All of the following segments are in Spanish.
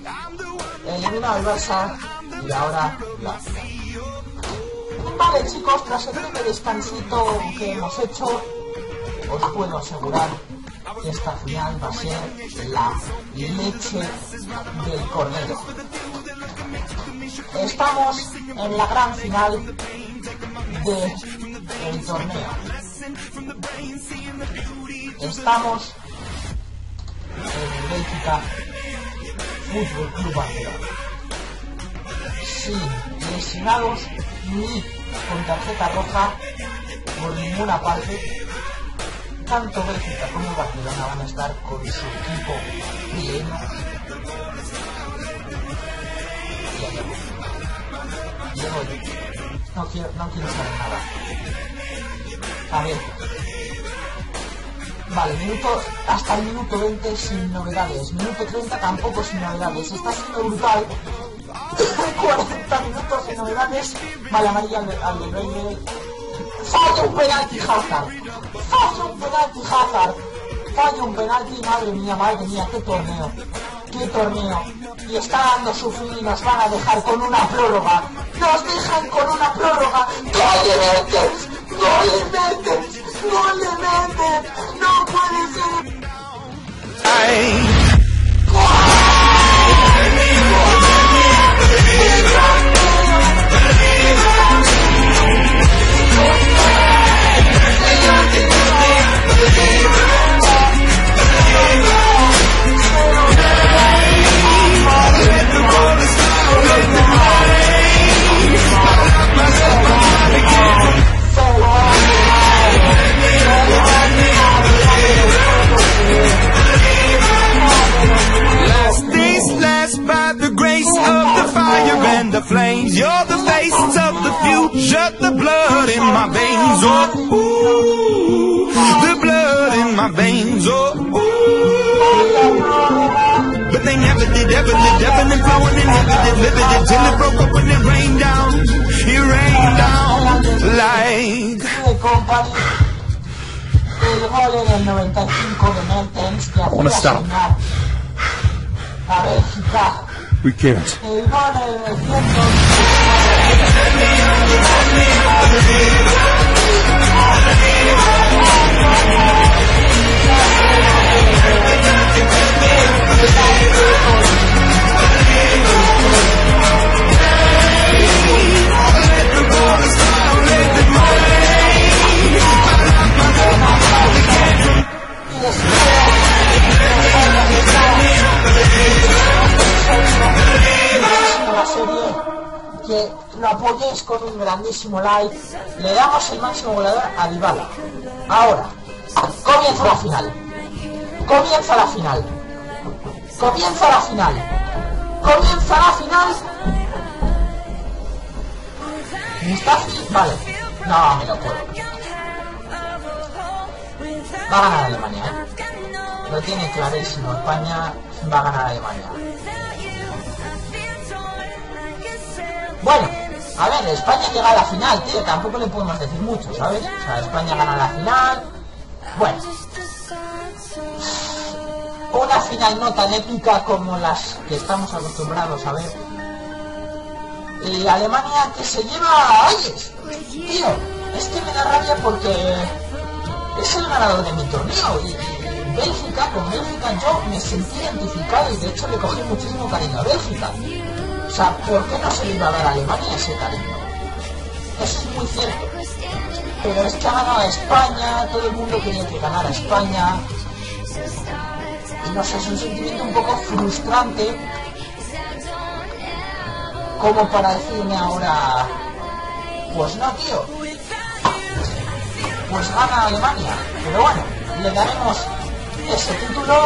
Elimina al Barça y ahora la final. Vale chicos, tras el breve descansito que hemos hecho, os puedo asegurar que esta final va a ser la leche del cordero. Estamos en la gran final del torneo. Estamos en el Bélgica Fútbol Club Barcelona. Sin lesionados ni con tarjeta roja por ninguna parte. Tanto Bélgica como Barcelona van a estar con su equipo pleno. Llego yo. No quiero saber nada. A ver. Vale, hasta el minuto 20 sin novedades. Minuto 30 tampoco sin novedades. Está siendo brutal. 40 minutos sin novedades. Vale, amarilla al del Rey. Falla un penalti Hazard. Falla un penalti, madre mía, qué torneo. Y está dando su fin y nos van a dejar con una prórroga. Nos dejan con una prórroga. ¡No le metes! ¡No puede ser! The flames, you're the face of the future, the blood in my veins, oh, ooh, the blood in my veins, oh, ooh. But they never did, ever lived, ebbing and flowing and living it till it broke up when it rained down like. El gol en el 95 de Mertens que hacía soñar a Bélgica. We can't. Que lo apoyéis con un grandísimo like. Le damos el máximo goleador a Dybala. Ahora comienza la final. Mustafi, vale. No me lo puedo. Va a ganar Alemania, Lo tiene clarísimo. España va a ganar Alemania. Bueno, a ver, España llega a la final, tío, tampoco le podemos decir mucho, ¿sabes? O sea, España gana la final. Bueno, una final no tan épica como las que estamos acostumbrados a ver. Y Alemania que se lleva a Ayes. Tío, es que me da rabia porque es el ganador de mi torneo. Y Bélgica, con Bélgica yo me sentí identificado y de hecho le cogí muchísimo cariño a Bélgica. O sea, ¿por qué no se le iba a dar a Alemania ese cariño? Eso es muy cierto. Pero es que ha ganado a España, todo el mundo quería que ganara España. Y no sé, es un sentimiento un poco frustrante como para decirme ahora, pues no, tío, pues gana Alemania. Pero bueno, le daremos ese título.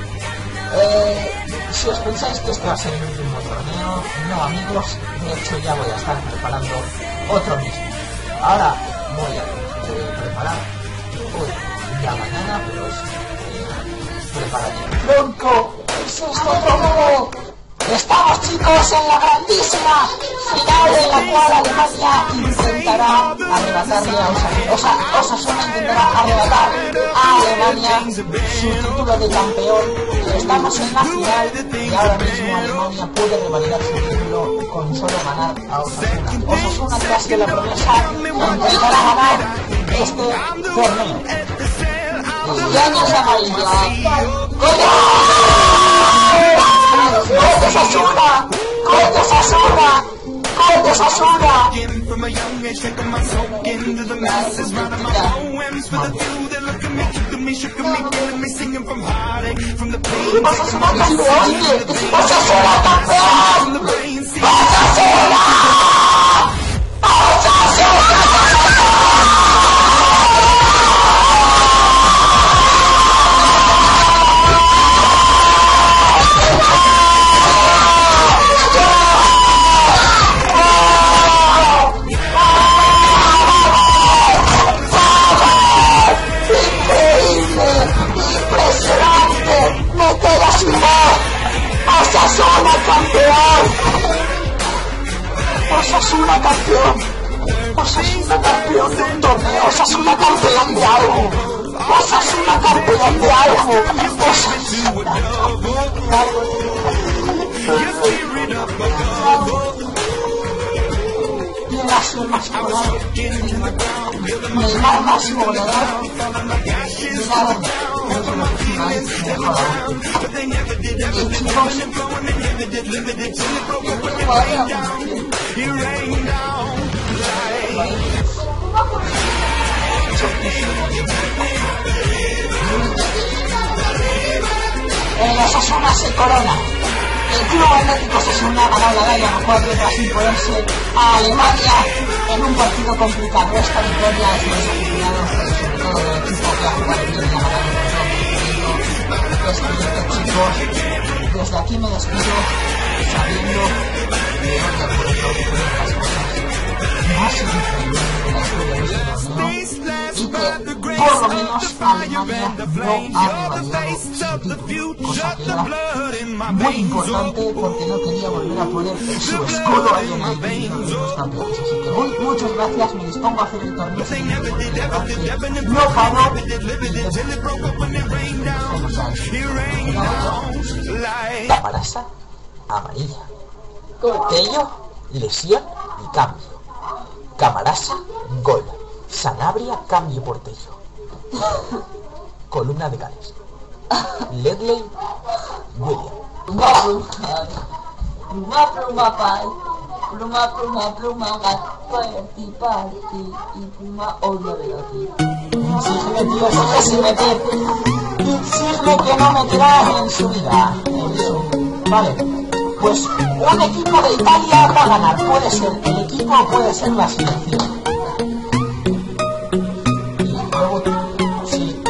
Si os pensáis que este va a ser el último torneo, no, amigos, de hecho ya voy a estar preparando otro mismo. Ahora voy a preparar hoy ya mañana, pero es preparativo. ¡Pronto! ¡Es esto todo! ¡Estamos, chicos! chicos, en la grandísima final en la cual Alemania intentará arrebatarle a Osasuna intentará arrebatar a Alemania su título de campeón. Estamos en la final y ahora mismo Alemania puede revalidar su título con solo ganar a Osasuna. Osasuna, que ha sido la promesa, intentará ganar este torneo. Y años amarillos. ¡Gol de Osasuna! ¡Gol de Osasuna! ¡Gol de Osasuna! ¡Osasuna campeón! ¡Osasuna campeón! ¡Osasuna! Osasuna campeón. Osasuna campeón de un torneo. Osasuna campeón de algo. Osasuna campeón de algo. Osasuna campeón de algo. Y el azul más colado. Neymar más goleador. Miraron. El Osasuna se corona. El Club Atlético Osasuna ha ganado la Liga a 4 tras imponerse a Alemania en un partido complicado. Esta victoria es de los aficionados, sobre todo del equipo que ha jugado bien y ha ganado chicos, desde aquí me despido sabiendo que no te acuerdo de las cosas más increíbles de la historia de este torneo y que por lo menos Alemania no ha revalidado su título, cosa que era muy importante porque no quería volver a poner su escudo ahí en el título de los campeones. Así que hoy muchas gracias, me dispongo a hacer el torneo no paro y Camarasa amarilla, Tello lesión y cambio, Camarasa gol, Sanabria cambio por Tello, columna de Gales, Ledley William. Pluma, pai. Pluma, party. Y pluma, odio aquí. Exígeme, tío, exígeme que no meterá en su vida. Vale, pues un equipo de Italia va a ganar. Puede ser el equipo o puede ser la selección. Y luego, sí.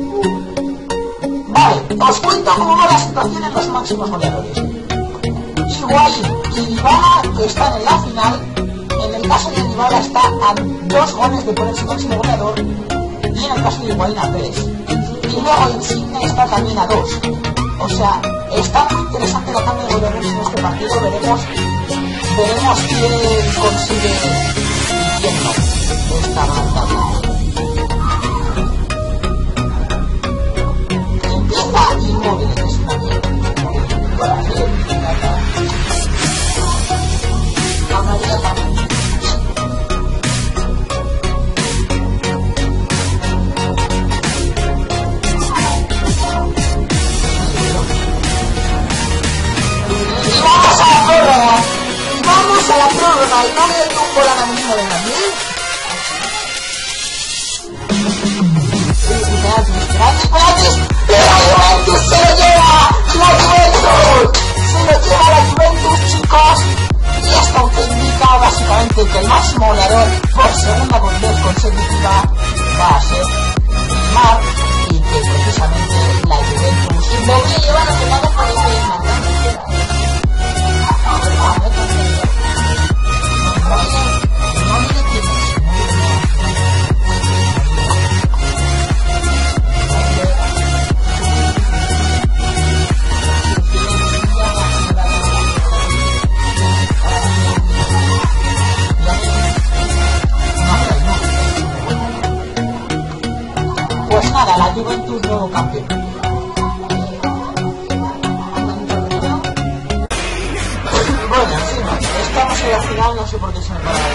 Vale, os cuento cómo va la situación en los máximos goleadores. Higuaín y Dybala, que están en la final. En el caso de Dybala está a 2 goles de ponerse máximo goleador. Y en el caso de Higuaín a 3. Y luego Insigne está también a 2. O sea, está muy interesante la tabla de goleadores en este partido. Veremos quién consigue y quién no esta tabla. Empieza Inmóvil, que es una mierda. Amarilla también. Vamos a la prórroga y no me doy un gol ahora mismo de Madrid. La Juventus se lo lleva, la Juventus, chicos. Y esto que indica básicamente que el máximo goleador por segunda vez consecutiva va a ser Neymar y que precisamente la Juventus No me llevan a tomar por eso y nuevo campeón. Bueno, en fin, estamos en la final, no sé por qué se me para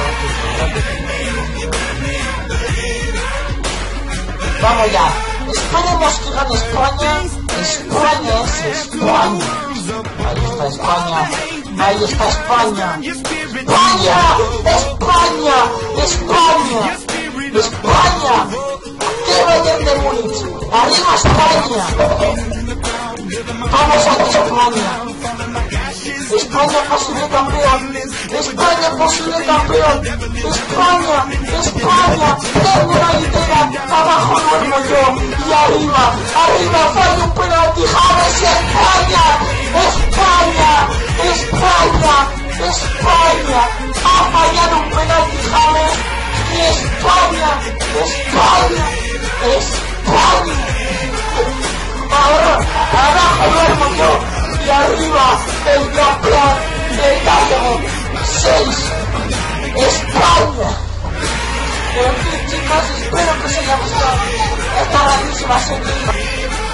Vamos ya, esperemos que gane España. España es España. Ahí está España. Ahí está España. España, España, España, España. ¡Qué Bayern de Múnich! ¡Arriba España! ¡Vamos aquí España! ¡España posible campeón! ¡España posible campeón! ¡España! ¡España! ¡Tengo una litera! ¡Abajo duermo yo! ¡Y arriba! ¡Arriba! ¡Falla un penalti! ¡James! ¡España! ¡España! ¡España! ¡España! ¡Ha fallado un penalti James! ¡Y España! ¡España! ¡España! Ahora, abajo duermo yo y arriba el campeón del Gallego 6 España. En fin chicos, espero que os haya gustado esta grandísima serie.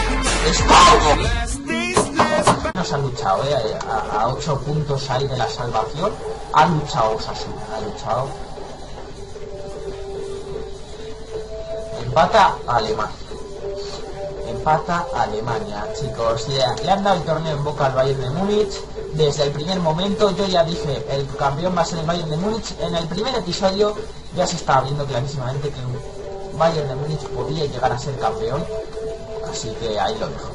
España nos ha luchado a 8 puntos ahí de la salvación. Ha luchado Osasuna, ha luchado. Empata Alemania. Empata Alemania, chicos. Le han dado el torneo en boca al Bayern de Múnich. Desde el primer momento yo ya dije, el campeón va a ser el Bayern de Múnich. En el primer episodio ya se estaba viendo clarísimamente que el Bayern de Múnich podía llegar a ser campeón. Así que ahí lo dejo.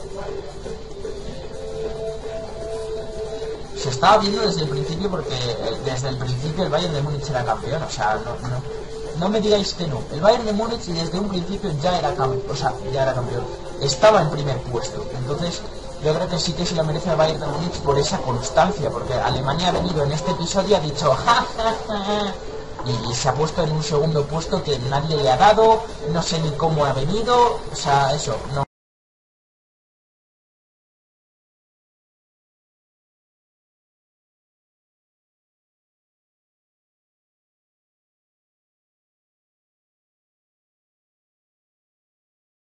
Se estaba viendo desde el principio porque desde el principio el Bayern de Múnich era campeón. O sea, no me digáis que no. El Bayern de Múnich desde un principio ya era campeón. O sea, ya era campeón. Estaba en primer puesto. Entonces yo creo que sí que se lo merece el Bayern de Múnich por esa constancia, porque Alemania ha venido en este episodio, ha dicho ja, ja, ja, y se ha puesto en un segundo puesto que nadie le ha dado, no sé ni cómo ha venido, o sea, eso, no